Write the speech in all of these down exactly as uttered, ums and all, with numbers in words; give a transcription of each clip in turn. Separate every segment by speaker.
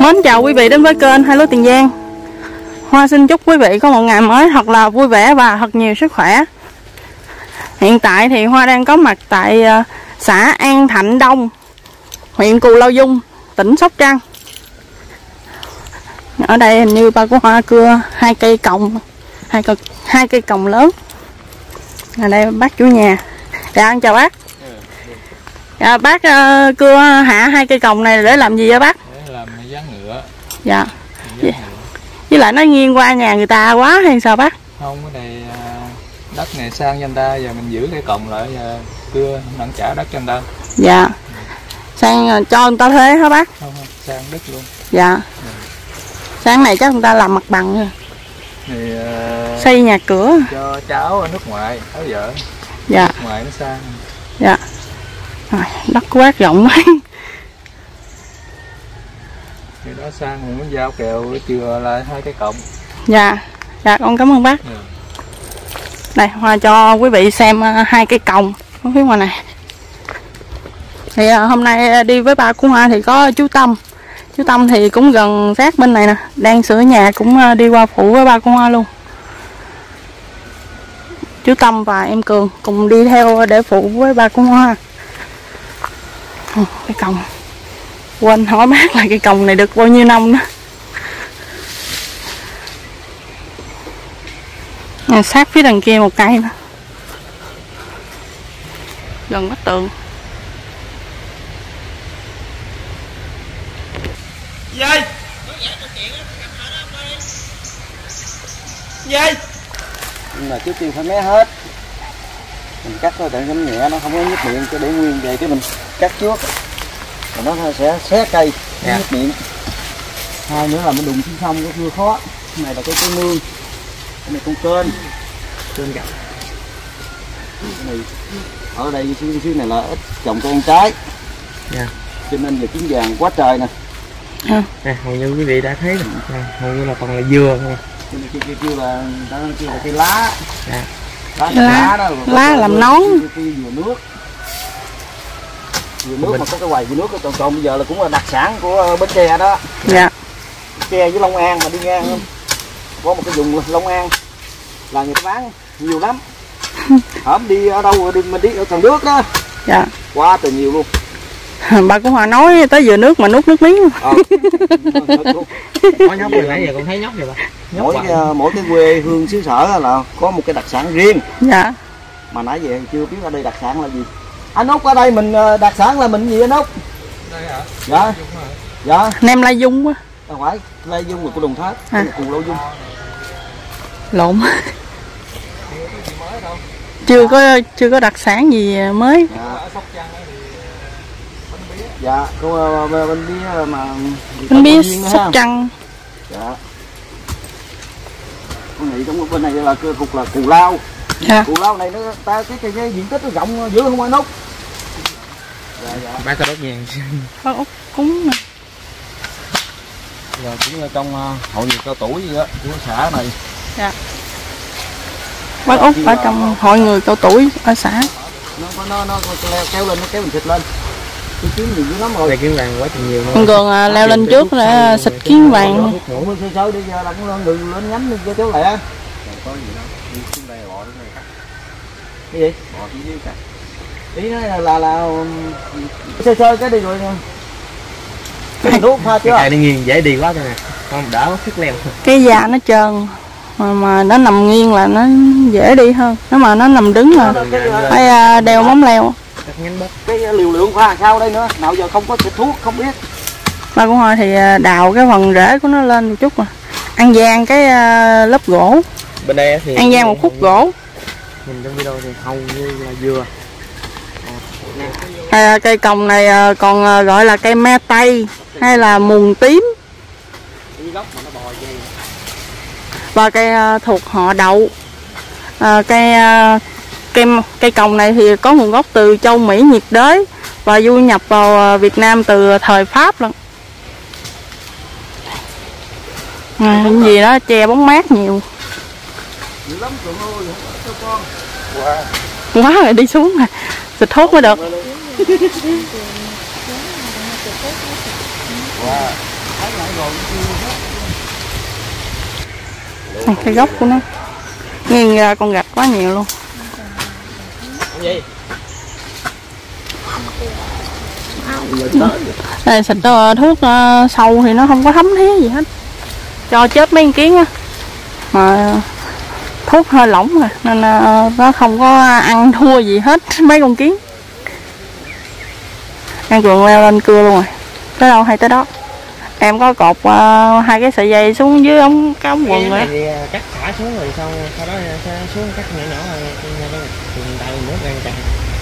Speaker 1: Mến chào quý vị đến với kênh Hai Lúa Tiền Giang. Hoa xin chúc quý vị có một ngày mới thật là vui vẻ và thật nhiều sức khỏe. Hiện tại thì Hoa đang có mặt tại xã An Thạnh Đông, huyện Cù Lao Dung, tỉnh Sóc Trăng. Ở đây hình như ba của Hoa cưa hai cây còng, hai cây, hai cây còng lớn. Ở đây bác chủ nhà. Dạ, chào bác. Dạ, bác uh, cưa hạ hai cây còng này để làm gì vậy bác?
Speaker 2: Để làm ván ngựa.
Speaker 1: Dạ. Với, với lại nó nghiêng qua nhà người ta quá hay sao bác?
Speaker 2: Không, cái này đất này sang cho người ta, giờ mình giữ cái còng lại, giờ cưa nặng trả đất cho người ta.
Speaker 1: Dạ. Sang cho người ta thuê hả bác?
Speaker 2: Không, không, sang đất luôn.
Speaker 1: Dạ. Ừ. Sáng này chắc người ta làm mặt bằng rồi.
Speaker 2: Thì uh,
Speaker 1: xây nhà cửa
Speaker 2: cho cháu ở nước ngoài, cháu vợ.
Speaker 1: Dạ.
Speaker 2: Nước ngoài nó sang.
Speaker 1: Dạ. Rồi, đất quát rộng quá.
Speaker 2: Thì đó sang mình muốn giao kèo chừa lại hai cái cọng.
Speaker 1: Dạ. Dạ con cảm ơn bác. Ừ. Đây Hoa cho quý vị xem hai cây còng ở phía ngoài này. Thì hôm nay đi với ba của Hoa thì có chú Tâm. Chú Tâm thì cũng gần sát bên này nè, đang sửa nhà, cũng đi qua phụ với ba của Hoa luôn. Chú Tâm và em Cường cùng đi theo để phụ với ba của Hoa. Ừ, cái còng, quên hỏi bác là cái còng này được bao nhiêu năm đó. À, sát phía đằng kia một cây nữa, gần bức tường.
Speaker 3: Dây dây nhưng mà trước tiên phải mé hết, mình cắt thôi để chấm nhẹ, nó không có nhếch miệng, cho để nguyên vậy cái mình cắt trước rồi nó sẽ xé cây, yeah. Nhếch miệng. Hai nữa là mình đụng xuống sông nó chưa khó. Cái này là cái cây mương, cái này con kênh kênh gặp. Cái này ở đây xíu xíu này là ít trồng cây ăn trái, yeah. Cho nên giờ kiếm vàng quá trời nè.
Speaker 1: À.
Speaker 3: Nè, hầu như quý vị đã thấy rồi, hầu như là toàn là dừa thôi. Kia kia kêu là đó kêu là cây lá. Dạ. Lá,
Speaker 1: lá, lá đó, lá làm nón.
Speaker 3: Dừa nước. Dừa nước mà có cái quầy dừa nước còn còn bây giờ là cũng là đặc sản của Bến Tre đó.
Speaker 1: Dạ.
Speaker 3: Tre với Long An mà đi ngang không? Có một cái vùng Long An là người ta bán nhiều lắm. Hổm đi ở đâu đi mình đi ở Cần Đước đó.
Speaker 1: Dạ.
Speaker 3: Quá trời nhiều luôn.
Speaker 1: Bà của Hòa nói tới dừa nước mà nuốt nước miếng.
Speaker 3: Ờ.
Speaker 4: Có nhóc rồi, nãy giờ con thấy nhóc rồi bà. Nhóc
Speaker 3: mỗi uh, mỗi cái quê hương xứ sở là có một cái đặc sản riêng.
Speaker 1: Dạ.
Speaker 3: Mà nãy giờ chưa biết ở đây đặc sản là gì. Anh Út ở đây mình đặc sản là mình gì anh Út?
Speaker 2: Đây hả?
Speaker 3: Dạ. Dạ.
Speaker 1: Nem Lai Dung quá.
Speaker 3: Không phải, Lai Dung là của Đồng Tháp, à. Cù Lao Dung.
Speaker 1: Lộn. Chưa có chưa có đặc sản gì mới.
Speaker 3: Dạ. Dạ, con bên bía mà
Speaker 1: bên bía Sóc Trăng.
Speaker 3: Dạ. Con nghĩ trong bên này là cục là Cù Lao.
Speaker 1: Dạ.
Speaker 3: Cù Lao này nó ta cái, cái, cái diện tích nó rộng dữ không anh Út? Dạ dạ.
Speaker 4: Bác có đốt nhang.
Speaker 1: Bác Út cúng nè.
Speaker 3: Giờ cũng trong hội người cao tuổi gì đó của xã này.
Speaker 1: Dạ. Bác Út ở trong hội người cao tuổi ở xã.
Speaker 3: Nó nó nó leo kéo lên, nó kéo mình thịt lên. Cái kiến gì dữ lắm rồi.
Speaker 4: Đây kiến vàng quá trình nhiều.
Speaker 1: Con Cường à, leo lên trước để xịt kiến vàng.
Speaker 3: Ngủ sơ sơ đi giờ là cũng người lên nhánh đi cho cháu lẹ. Có gì đâu. Đi xuống đây bò xuống đây cắt. Cái gì? Bò xuống dưới cắt. Ý nói là là, là sơ sơ cái đi rồi nha. Cái đuốc pha chưa?
Speaker 4: Cái này nghiêng dễ đi quá thôi nè. Không đỡ sức leo.
Speaker 1: Cái da nó trơn. Mà, mà nó nằm nghiêng là nó dễ đi hơn. Nếu mà nó nằm đứng là phải đeo móng leo.
Speaker 3: Cái liều lượng pha sao đây nữa, nào giờ không có xịt thuốc không biết.
Speaker 1: Ba của Hoa thì đào cái phần rễ của nó lên một chút mà ăn gian cái lớp gỗ.
Speaker 4: Bên đây thì
Speaker 1: ăn gian một khúc gỗ.
Speaker 4: Nhìn trong video thì hầu như là dừa.
Speaker 1: À, cây còng này còn gọi là cây me tây hay là muồng tím. Và cây thuộc họ đậu. À, cây Cây, cây còng này thì có nguồn gốc từ châu Mỹ nhiệt đới và du nhập vào Việt Nam từ thời Pháp lận. À, cái gì đó che bóng mát nhiều. Quá rồi, đi xuống rồi, xịt thuốc mới được. Này, cái gốc của nó nghiêng ra con gạch quá nhiều luôn.
Speaker 4: Gì?
Speaker 1: Đây xịt thuốc uh, sâu thì nó không có thấm thía gì hết, cho chết mấy con kiến á, mà thuốc hơi lỏng rồi nên uh, nó không có ăn thua gì hết mấy con kiến. Em Cường leo lên cưa luôn rồi, tới đâu hay tới đó. Em có cột uh, hai cái sợi dây xuống dưới ống cái ống quần rồi.
Speaker 4: Thì cắt thả xuống rồi sau sau đó sẽ xuống cắt nhỏ nhỏ rồi thì tay nước đang chặt.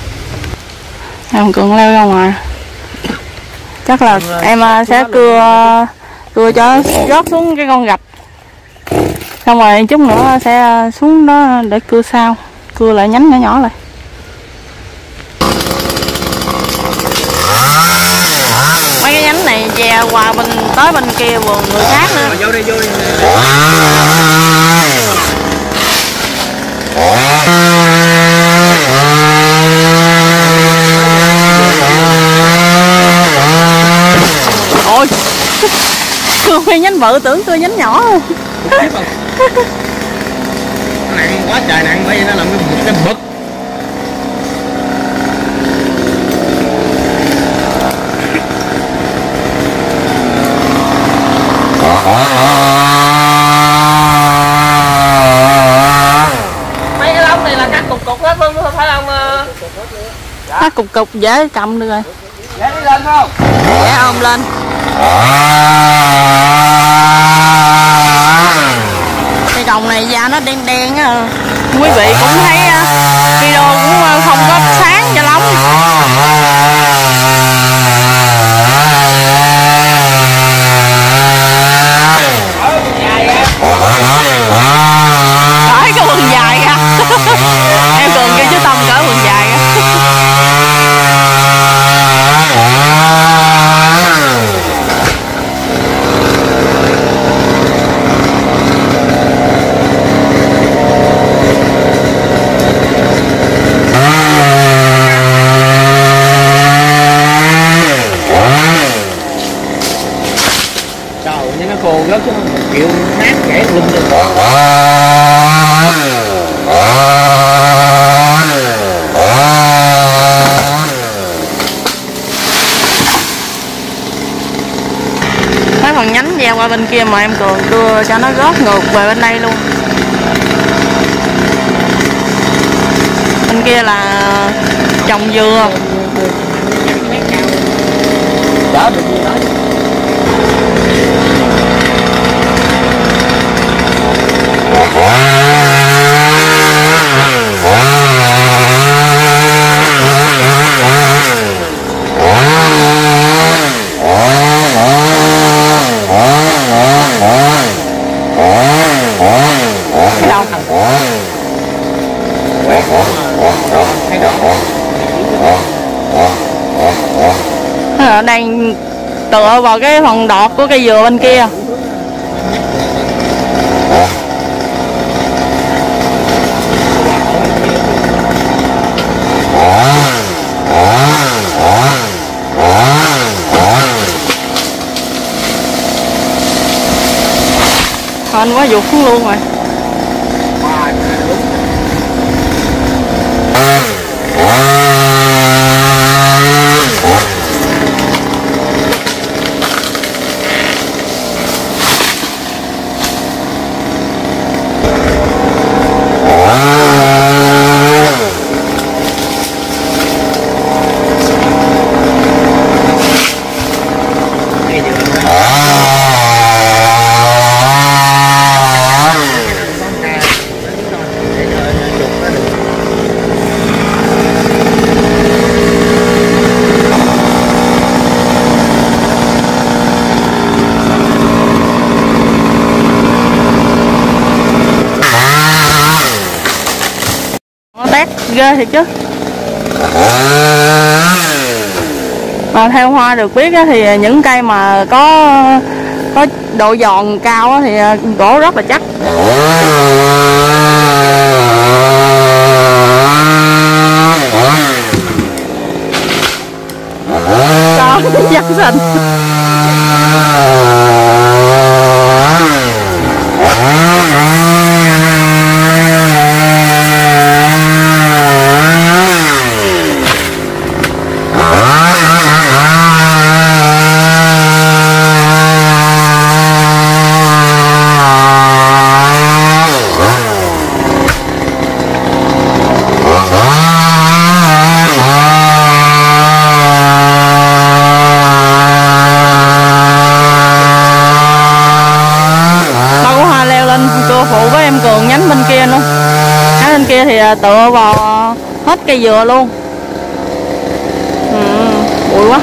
Speaker 1: Em Cường leo ra ngoài. Chắc là em uh, sẽ cưa uh, cưa cho rót xuống cái con gạch. Xong rồi chút nữa sẽ xuống đó để cưa sau, cưa lại nhánh nhỏ nhỏ lại. Mấy cái nhánh này dè qua bên tới bên kia vườn người khác nữa.
Speaker 4: Vô đi, vô đi.
Speaker 1: Ôi cưa mấy nhánh bự tưởng cưa nhánh nhỏ luôn.
Speaker 4: Nặng quá trời nặng, bởi vì nó làm cái cái bực.
Speaker 1: Mấy cái lông này là cắt cục cục hết luôn phải không? Cắt cục cục dễ cầm được rồi.
Speaker 3: Dễ đi lên không?
Speaker 1: Dễ ôm lên. Cái còng này da nó đen đen á, quý vị cũng thấy video cũng không có sáng cho lắm. Tới cái quần dài ra. Em Cường kêu chú Tâm cỡ quần dài ra.
Speaker 4: Cô gớt chứ không chịu nát gãy lum được.
Speaker 1: Mấy phần nhánh gieo qua bên kia mà em Cường đưa cho nó gót ngược về bên đây luôn. Bên kia là trồng dừa.
Speaker 3: Chở được gì nói.
Speaker 1: Nó đang tựa vào cái phần đọt của cây dừa bên kia. Hên quá vụt xuống luôn rồi. Ghê thiệt chứ. Mà theo Hoa được biết á, thì những cây mà có có độ giòn cao á, thì gỗ rất là chắc. Con dân sinh. tựa vào hết cây dừa luôn. Ừ, bụi quá.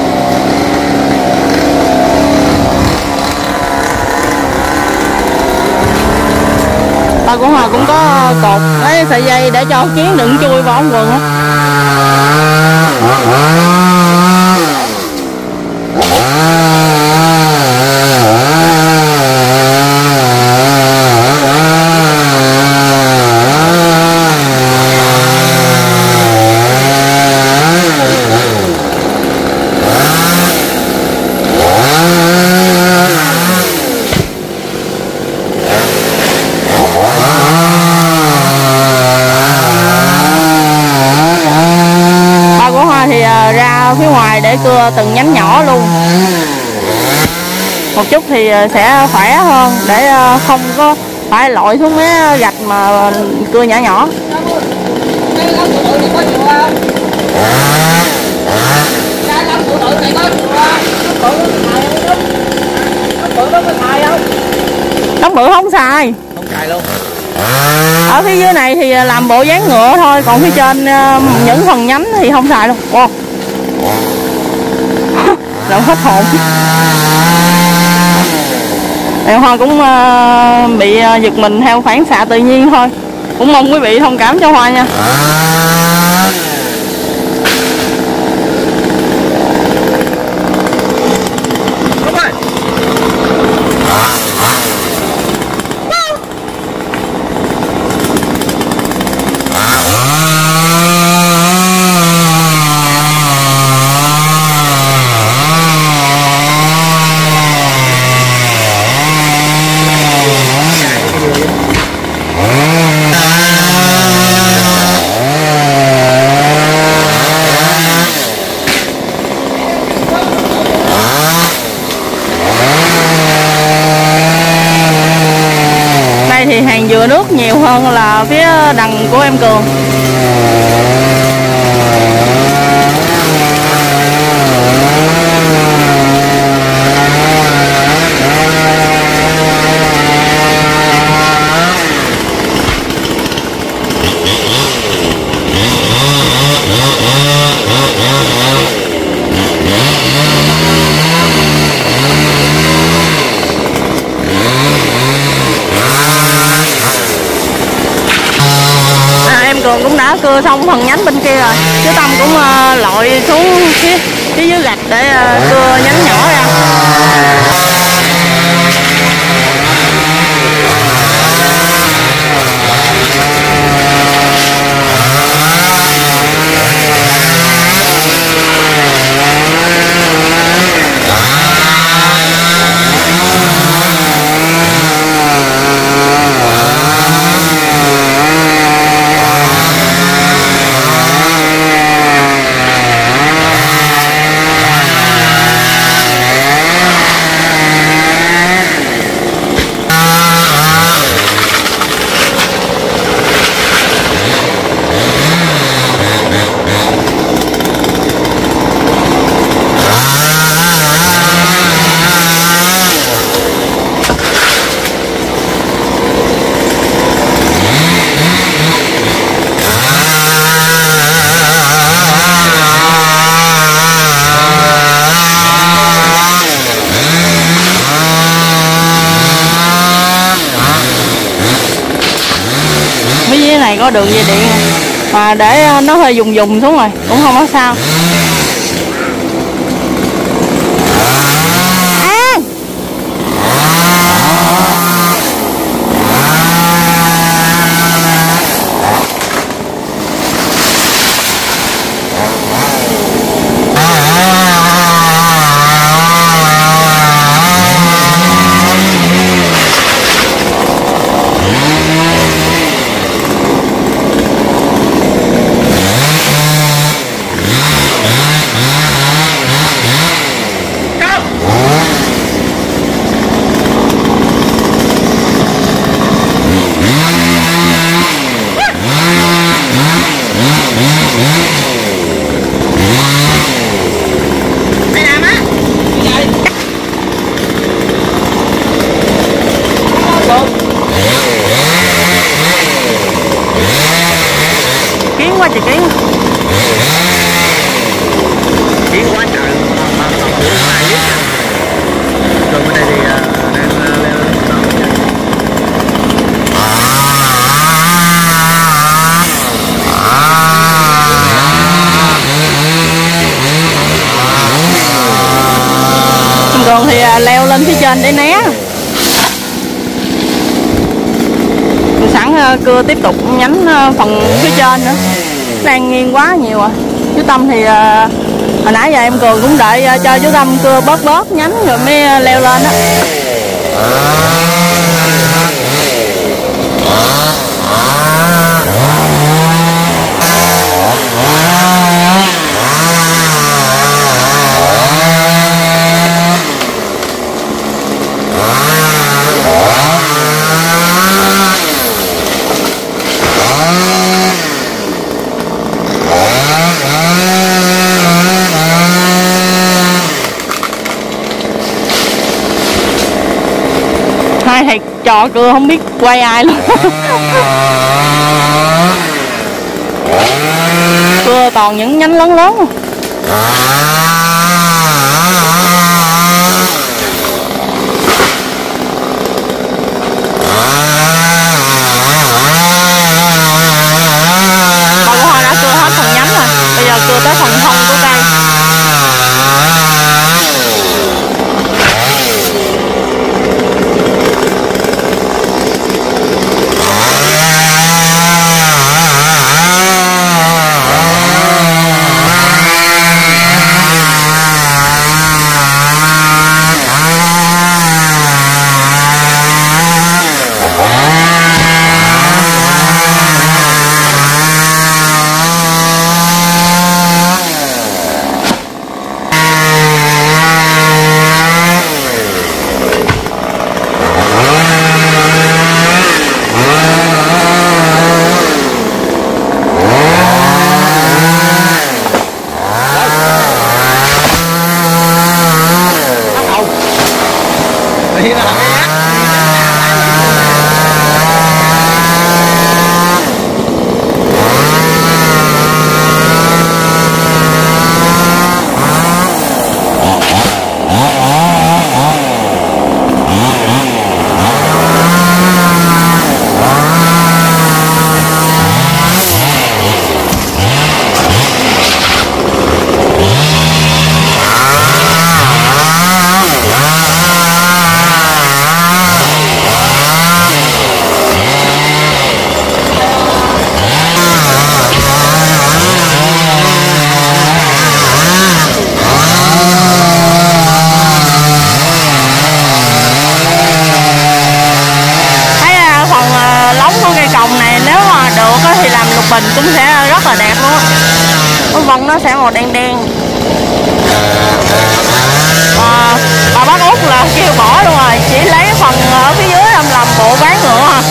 Speaker 1: Ba của Hòa cũng có cột cái sợi dây để cho kiến đừng chui vào ống quần á. Phía ngoài để cưa từng nhánh nhỏ luôn, một chút thì sẽ khỏe hơn để không có phải lội xuống mấy gạch mà cưa nhỏ nhỏ. Nóc bự không xài,
Speaker 2: không xài luôn.
Speaker 1: Ở phía dưới này thì làm bộ dáng ngựa thôi, còn phía trên những phần nhánh thì không xài luôn. Wow. Làm hết hồn. Em Hoa cũng uh, bị uh, giật mình theo phản xạ tự nhiên thôi. Cũng mong quý vị thông cảm cho Hoa nha. Thì hàng dừa nước nhiều hơn là phía đằng của em Cường. Cường cũng đã cưa xong phần nhánh bên kia rồi, chứ Tâm cũng uh, lội xuống phía, phía dưới gạch để uh, cưa nhánh nhỏ ra. Này có đường dây điện mà để nó hơi dùng dùng xuống rồi cũng không có sao.
Speaker 5: Yeah.
Speaker 1: chục ký.
Speaker 4: Chiến quá trời mà mà ai biết. Còn bên đây thì đang leo lên đó.
Speaker 1: Còn thì leo lên phía trên để né. Sẵn cưa tiếp tục nhánh phần phía trên nữa, đang nghiêng quá nhiều à. Chú Tâm thì hồi nãy giờ em Cường cũng đợi cho chú Tâm cưa bớt bớt nhánh rồi mới leo lên á. Hai thiệt trò cưa không biết quay ai luôn. Cưa toàn những nhánh lớn lớn. Bà của Hoa đã cưa hết phần nhánh rồi, bây giờ cưa tới phần thân của cây. Bình cũng sẽ rất là đẹp luôn á. Cái vân nó sẽ màu đen đen. À, bà bác Út là kêu bỏ luôn rồi, chỉ lấy phần ở phía dưới làm làm bộ bán nữa à.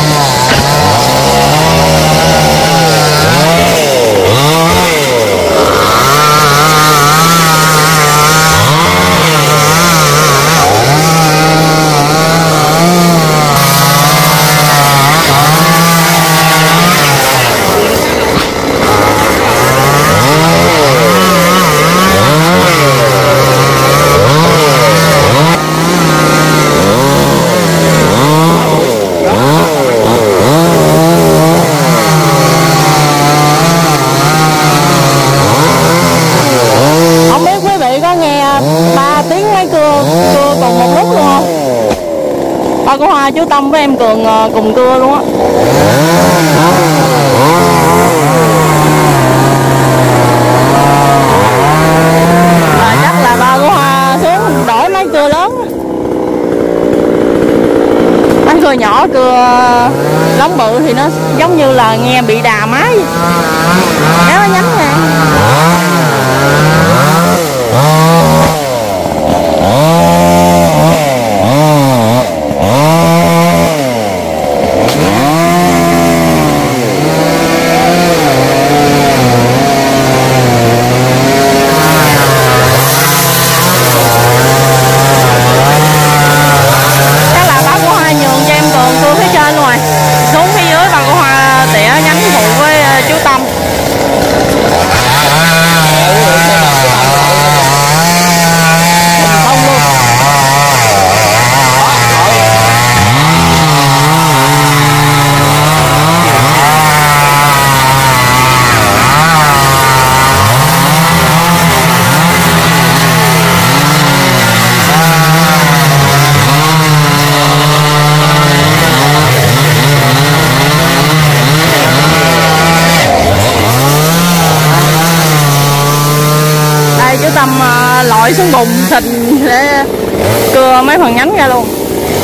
Speaker 1: Ba của Hoa chú Tâm với em Cường cùng cưa luôn á. À, chắc là ba của Hoa xuống đổi máy cưa lớn. Máy cưa nhỏ cưa lóng bự thì nó giống như là nghe bị đà máy. Kéo nó nhánh nè. Tâm uh, lội xuống bùn thình để cưa mấy phần nhánh ra luôn.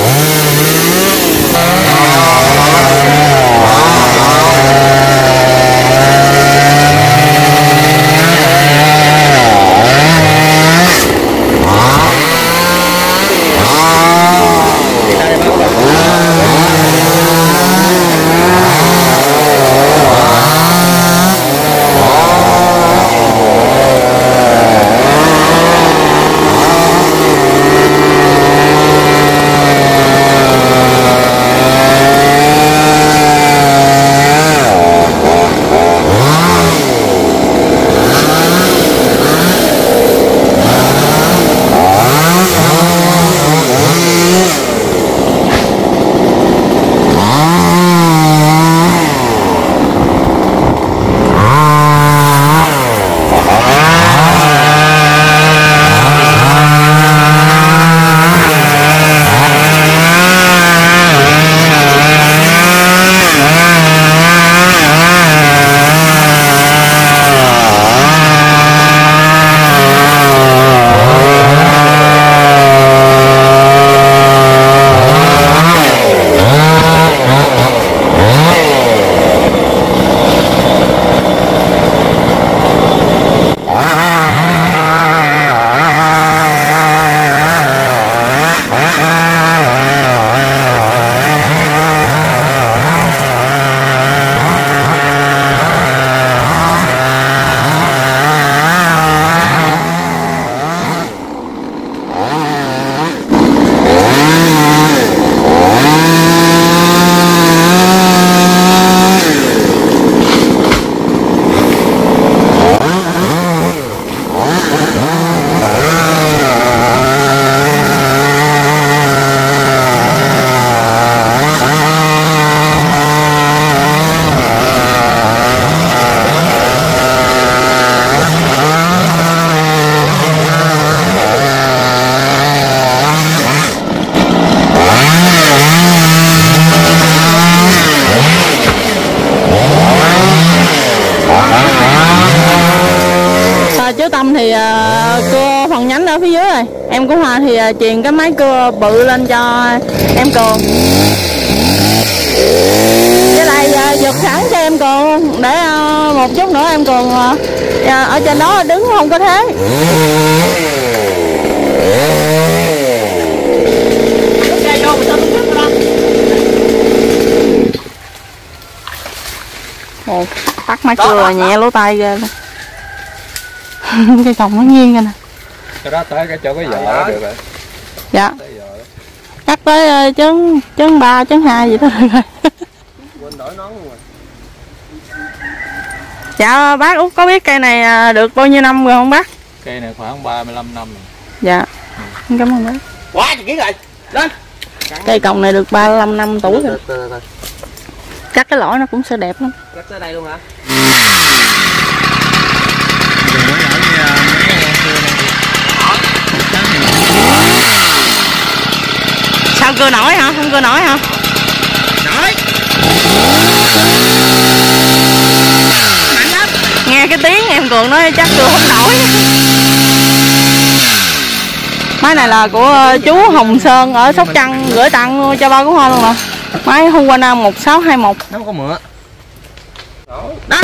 Speaker 1: Chú Tâm thì uh, cưa phần nhánh ở phía dưới rồi. Em của Hoa thì uh, truyền cái máy cưa bự lên cho em Cường. Với lại uh, giật sẵn cho em Cường để uh, một chút nữa em Cường uh, uh, ở trên đó đứng không có thế. Ồ, tắt máy cưa nhẹ lỗ tay ghê luôn. Cái còng nó nghiêng rồi nè.
Speaker 2: Cái đó tới cái chỗ cái vợ được rồi.
Speaker 1: Dạ. Cắt tới uh, chấn chấn ba chấn hai gì đó được rồi.
Speaker 3: Quên đổi nón luôn rồi.
Speaker 1: Dạ bác Út có biết cây này uh, được bao nhiêu năm rồi không bác?
Speaker 2: Cây này khoảng ba mươi lăm năm rồi.
Speaker 1: Dạ. Ừ. Cảm ơn bác.
Speaker 3: Quá trời kỹ rồi. Lên.
Speaker 1: Cây còng này được ba mươi lăm năm tuổi rồi. Chắc cái lõi nó cũng sẽ đẹp lắm.
Speaker 3: Cắt tới đây luôn hả?
Speaker 1: Sao cưa nổi hả? Không cưa nổi hả?
Speaker 3: Nổi.
Speaker 1: Mạnh lắm. Nghe cái tiếng em Cường nói chắc cưa không nổi. Máy này là của chú Hồng Sơn ở Sóc Trăng gửi tặng cho ba của Hoa luôn nè. Máy Husqvarna một sáu hai một.
Speaker 3: Nó có mượn.
Speaker 1: Đó.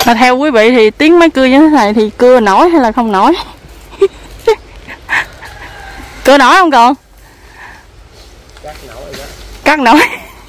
Speaker 1: Mà theo quý vị thì tiếng máy cưa như thế này thì cưa nổi hay là không nổi? Cưa nổi không con? Cắt nổi rồi đó. Cắt nổi.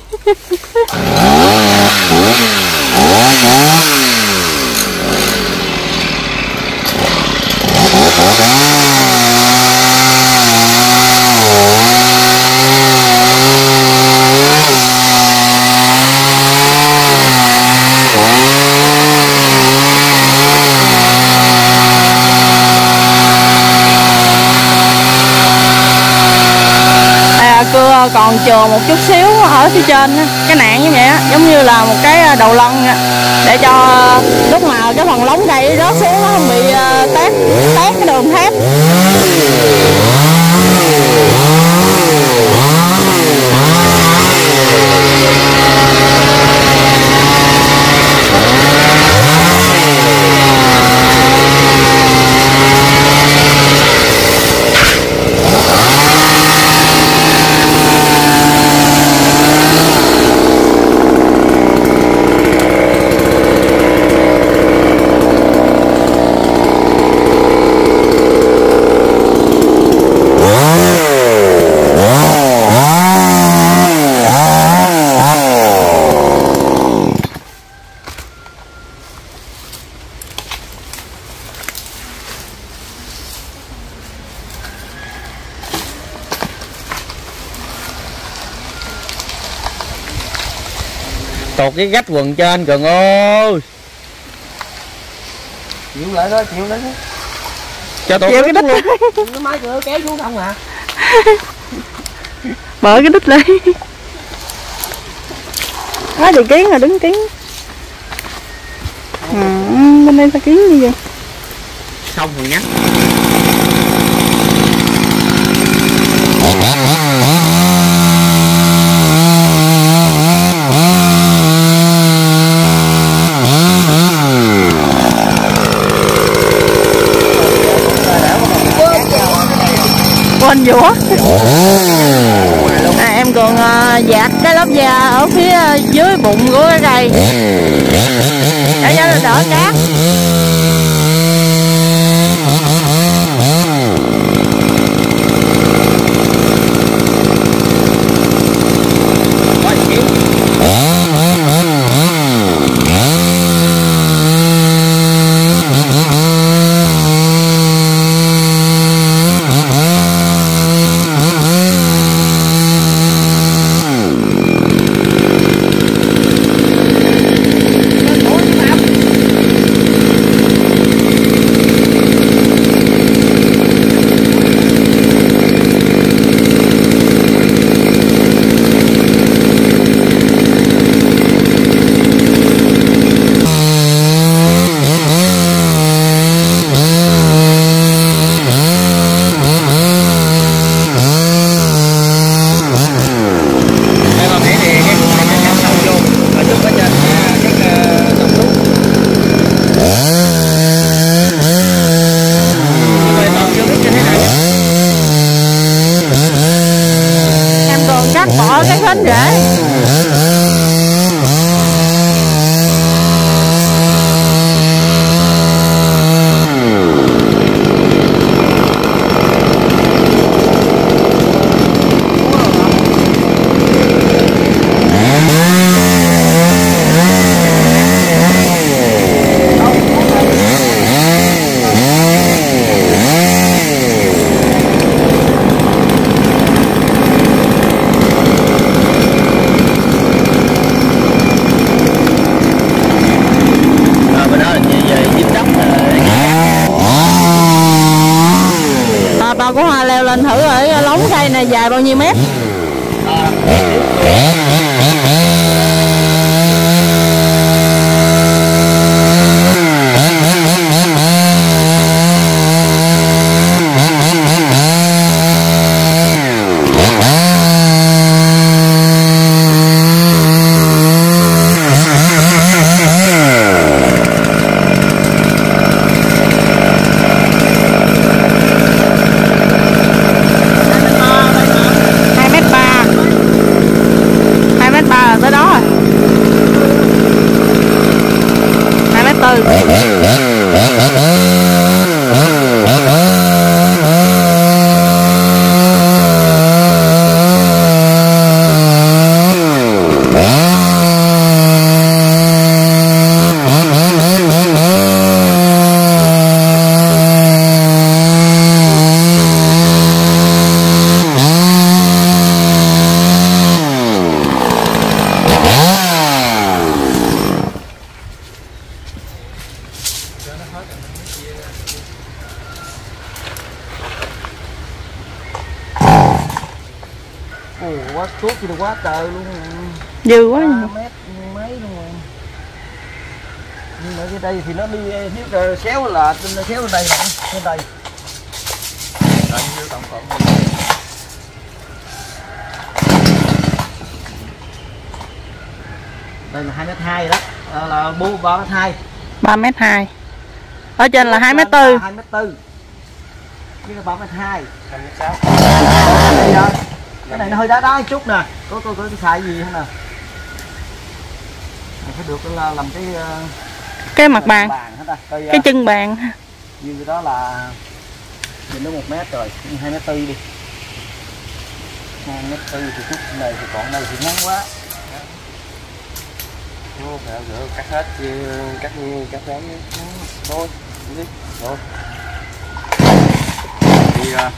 Speaker 1: Cưa còn chừa một chút xíu ở phía trên cái nạn như vậy á, giống như là một cái đầu lân để cho lúc mà cái phần lóng cây rớt xuống nó không bị tét tét cái đường thép.
Speaker 4: Tụt cái gách quần trên Cường ơi.
Speaker 3: Chịu lại đó, chịu lại đó.
Speaker 4: Cho tụt
Speaker 1: chịu cái đít luôn.
Speaker 3: Cái máy cửa kéo xuống không à.
Speaker 1: Mở cái đít lên. Á thì kiến rồi, đứng kiến. À, bên đây ta kiến như vậy.
Speaker 4: Xong rồi nhá.
Speaker 1: Quên vũa. À, em còn uh, dạt cái lớp da ở phía dưới bụng của cái cây để cho nó đỡ cát. Bỏ cái hết rễ. Bà của Hoa leo lên thử ở lóng cây này dài bao nhiêu mét?
Speaker 3: Ồ, quá suốt thì quá trời luôn.
Speaker 1: Dư quá.
Speaker 3: ba mét mấy luôn rồi. Nhưng mà cái đây thì nó đi nếu xéo là nó xéo lên đây nè, lên đây.
Speaker 2: Bao nhiêu tổng cộng?
Speaker 3: Đây là hai mét hai đó, à, là bu ba mét hai.
Speaker 1: ba mét hai. Ở trên là hai mét tư.
Speaker 3: hai mét tư. Cái là ba mét hai.
Speaker 2: năm mét sáu.
Speaker 3: Cái này nó hơi đá đá chút nè, có có có cái xài gì không nè. Mình phải được là làm cái
Speaker 1: Cái mặt bàn,
Speaker 3: bàn hết ta. Coi,
Speaker 1: cái chân bàn.
Speaker 3: như đó là nhìn nó một mét rồi, hai mét tư đi. hai mét tư thì chút này thì còn đây thì ngắn quá.
Speaker 2: Nó phải rửa cắt hết chứ, cắt như cắt rán thôi, đi thôi. Đi ra.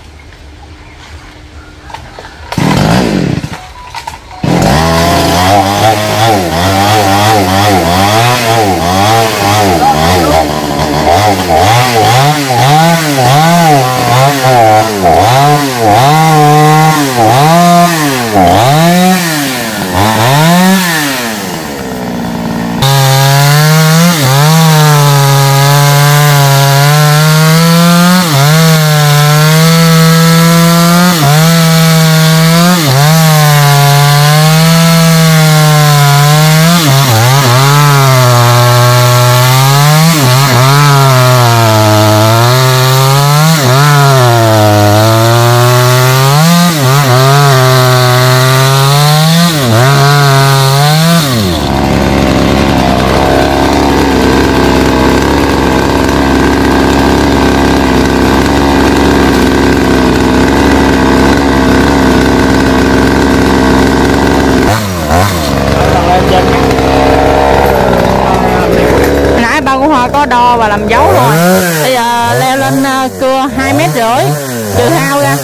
Speaker 1: Nãy ba của Hoa có đo và làm dấu rồi. Bây giờ leo lên cưa hai mét rưỡi, trừ hao ra.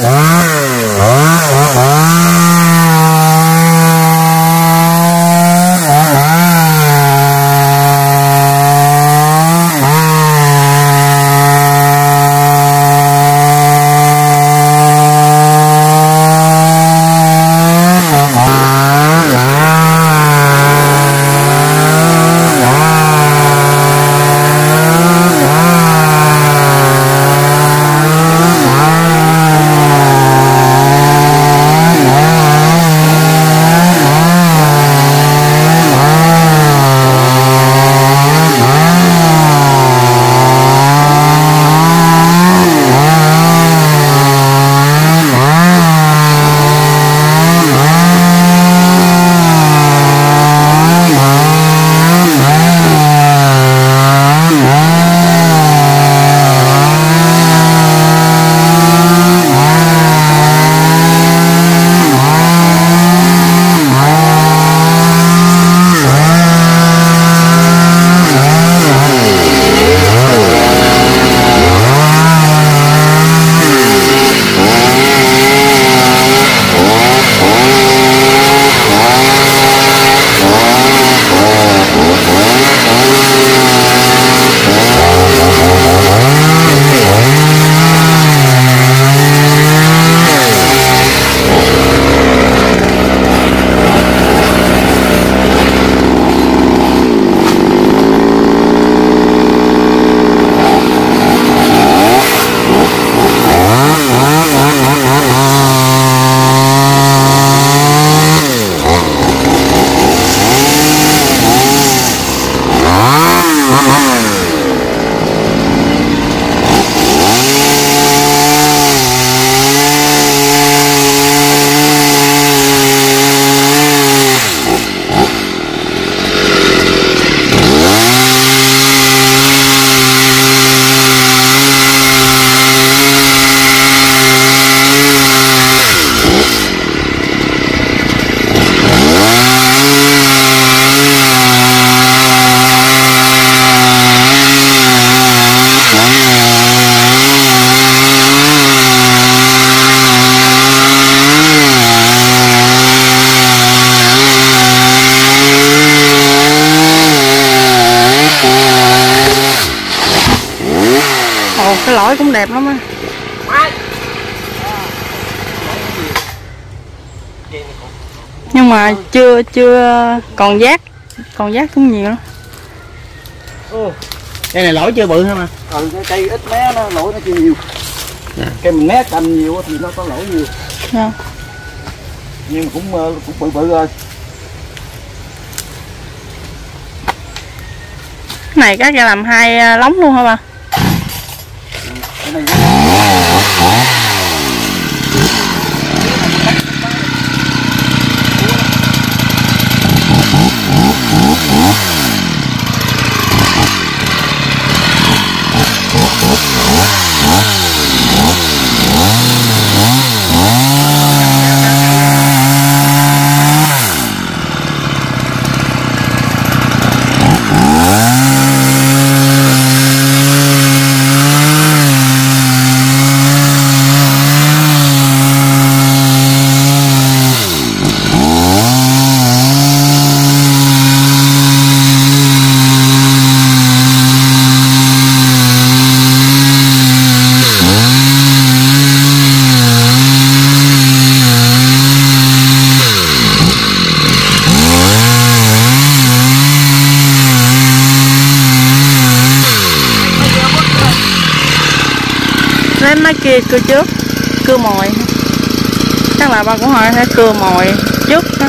Speaker 1: lõi cũng đẹp lắm á. Nhưng mà chưa chưa còn giác, còn giác cũng nhiều lắm.
Speaker 4: Cây này lỗi chưa bự hả mà?
Speaker 3: Ừ, cái cây ít mé nó lỗi nó chưa nhiều.
Speaker 4: Dạ.
Speaker 3: Cây mình mé cành nhiều thì nó có lỗi nhiều.
Speaker 1: Dạ.
Speaker 3: Nhưng mà cũng cũng bự bự rồi.
Speaker 1: Cái này các ra làm hai lóng luôn hả bà?
Speaker 3: Cái này
Speaker 1: lấy máy kia cưa trước, cưa mồi. Chắc là bà cũng hỏi sẽ cưa mồi trước đó.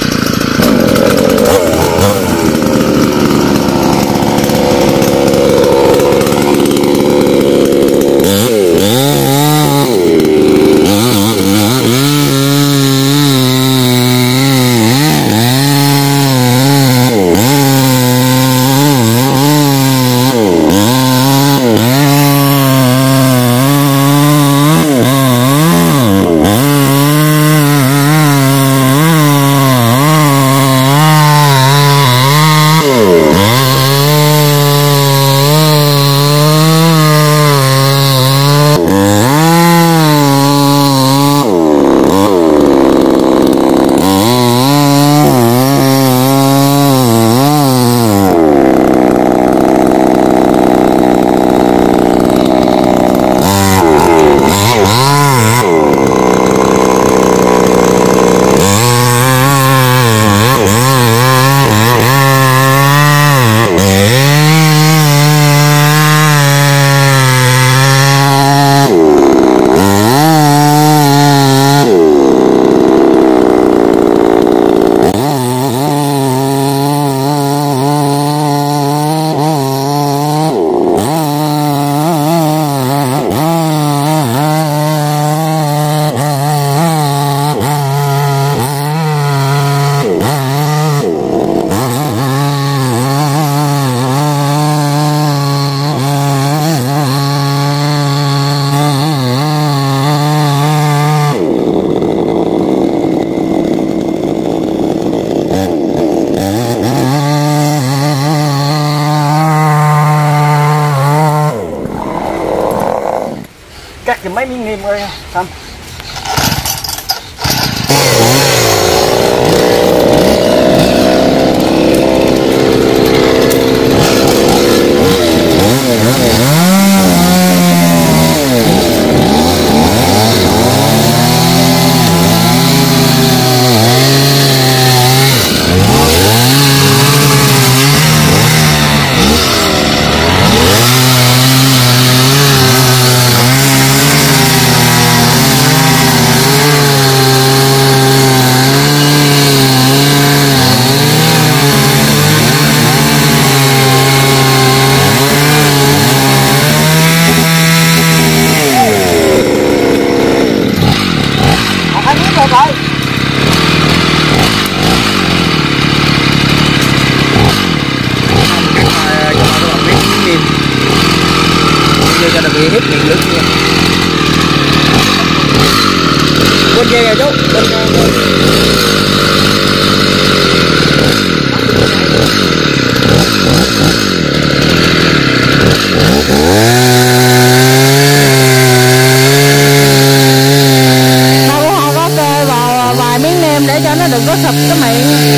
Speaker 1: cắt thì mấy miếng niêm ơi Tâm.
Speaker 4: Cho nó bị hết miệng lưỡi kia. Bên dây rồi chú, bên
Speaker 1: Đâu họ có kê vào vài miếng nêm để cho nó đừng có sụp cái miệng.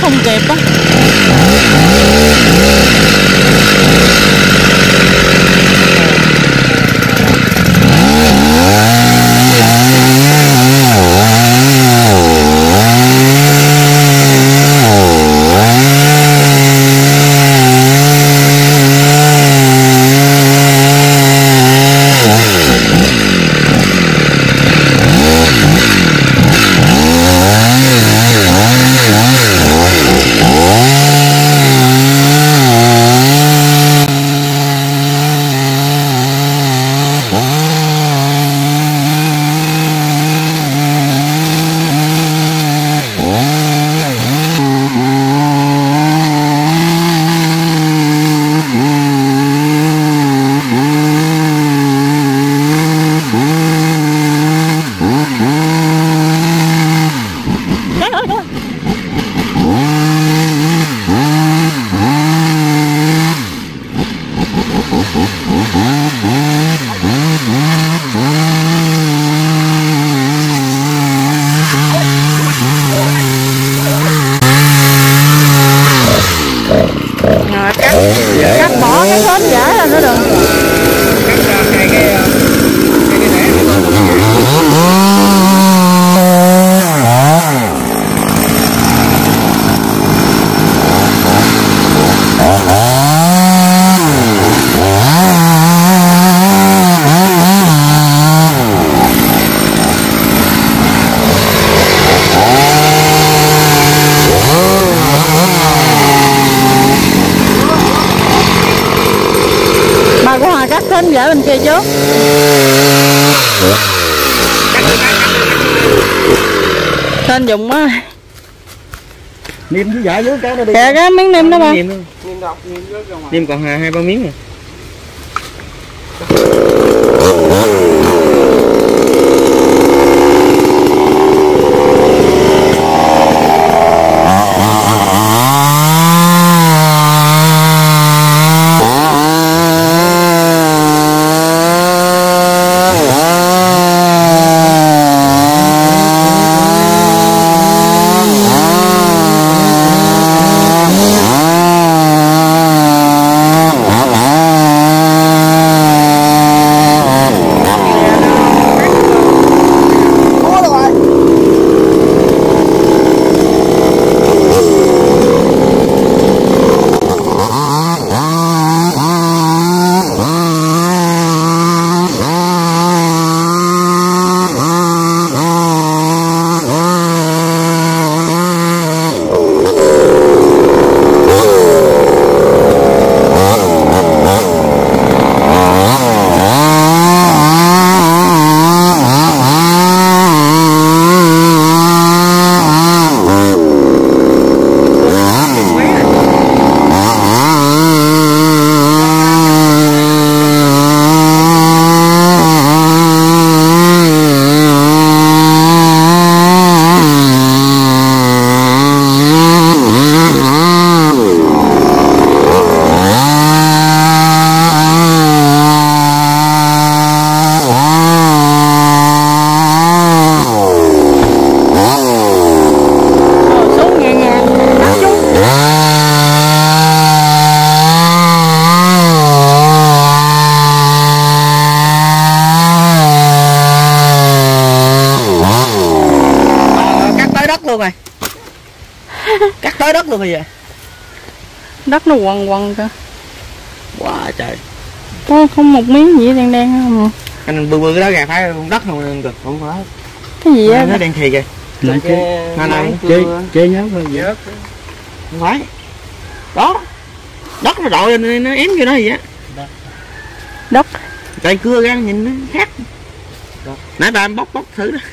Speaker 1: không kịp á. Rồi cắt, cắt bỏ cái khóm giả là nó được. Bà của Hòa cắt khóm giả bên kia trước. Tên dùng á.
Speaker 3: Niêm cái giả dưới cái nó đi.
Speaker 1: Kìa cái miếng niêm đó ba.
Speaker 3: Niêm niêm còn hai hai ba miếng rồi. Luôn rồi. Cắt tới đất luôn rồi vậy.
Speaker 1: Đất nó quằn quằn cơ.
Speaker 3: Wow trời.
Speaker 1: Có không một miếng gì đen đen không?
Speaker 3: Anh bự bự cái đó gà phải đất không kìa, không phải.
Speaker 1: Cái gì á?
Speaker 3: Nó đen thì kìa.
Speaker 2: Là
Speaker 3: chế,
Speaker 2: nó
Speaker 3: này
Speaker 2: chế chế nhớt thôi vậy.
Speaker 3: Không phải. Đó. Đất nó đội lên nó ém vô nó gì á.
Speaker 1: Đất.
Speaker 3: Cây cưa ra nhìn nó khác. Nãy bà em bóc bóc thử đó.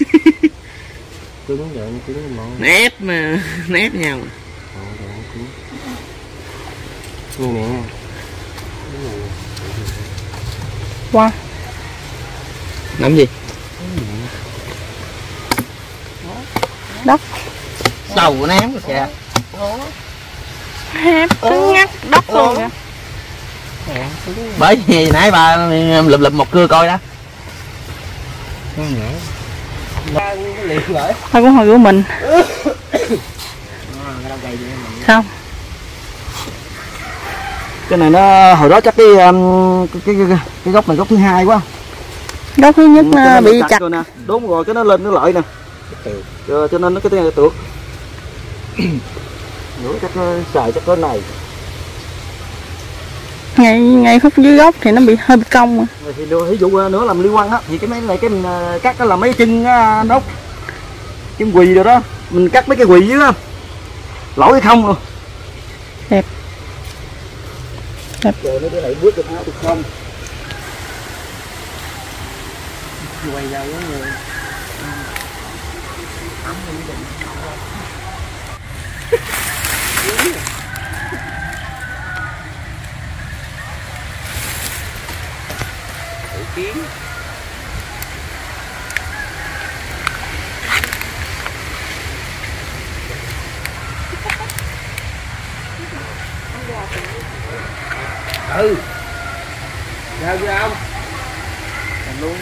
Speaker 2: Tôi muốn vậy, tôi muốn món.
Speaker 3: Nó ép mà, nó ép nhau.
Speaker 2: Như nè.
Speaker 1: Wow.
Speaker 3: Làm gì?
Speaker 1: Đất.
Speaker 3: Đầu của nó ém rồi kìa.
Speaker 1: Hẹp cứng ngắt đất luôn kìa.
Speaker 3: Bởi vì nãy bà lụm lụm một cưa coi đó.
Speaker 1: Thôi cũng hồi của mình. Không.
Speaker 3: Cái này nó hồi đó chắc cái um, cái, cái, cái, cái gốc này gốc thứ hai quá.
Speaker 1: Gốc thứ nhất
Speaker 3: Ừ,
Speaker 1: nó bị chặt.
Speaker 3: rồi nè. Đúng rồi, cái nó lên nó lợi nè. Cho, cho nên nó cái này tược. Nữa chắc nó xài chắc cái này.
Speaker 1: Ngay ngay khúc dưới gốc thì nó bị hơi bị cong mà.
Speaker 3: Rồi thì ví dụ nữa làm liên quan á thì cái mấy này cái mình cắt cái là mấy chân nốt chân quỳ rồi đó, mình cắt mấy cái quỳ dưới đó lỗi hay không luôn.
Speaker 1: Đẹp. Đẹp.
Speaker 3: Rồi nó để lại bước được được không? Quay ra giống như ừ sao chứ không luôn.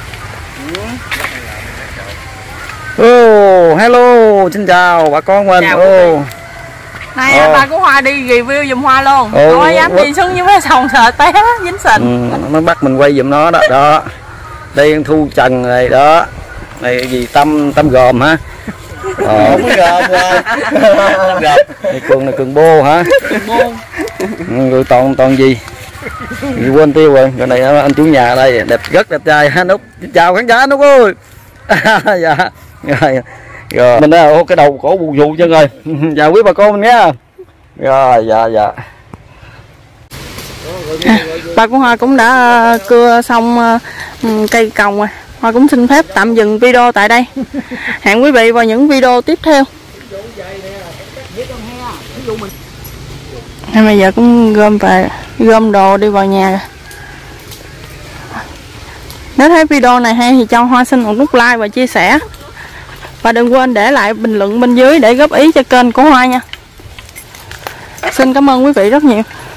Speaker 4: Oh, hello, xin chào bà con mình.
Speaker 1: Chào
Speaker 4: Oh.
Speaker 1: Này
Speaker 4: Ờ.
Speaker 1: bà của Hoa đi review giùm Hoa luôn.
Speaker 4: Ừ,
Speaker 1: Không có dám
Speaker 4: quá-
Speaker 1: đi xuống với mấy sòng sợ té dính sình.
Speaker 4: Ừ, nó bắt mình quay giùm nó đó. Đó. Đây Thu Trần này đó. Này gì Tâm Tâm gồm hả? Ờ.
Speaker 3: Không có gồm rồi.
Speaker 4: Này Cường này Cường Bô hả? Ừ, rồi toàn toàn gì? Gì quên tiêu rồi. Cái này anh chủ nhà đây đẹp rất đẹp trai ha Nút. Chào khán giả Nút ơi. Dạ. Rồi. Rồi mình đã ô cái đầu cổ bù vụ cho rồi. Chào quý bà con mình nhé. Rồi dạ dạ.
Speaker 1: À, bà của Hoa cũng đã cưa xong uh, cây còng rồi. Hoa cũng xin phép tạm dừng video tại đây. Hẹn quý vị vào những video tiếp theo. Nên bây giờ cũng gom về gom đồ đi vào nhà rồi. Nếu thấy video này hay thì cho Hoa xin một nút like và chia sẻ. Và đừng quên để lại bình luận bên dưới để góp ý cho kênh của Hoa nha. Xin cảm ơn quý vị rất nhiều.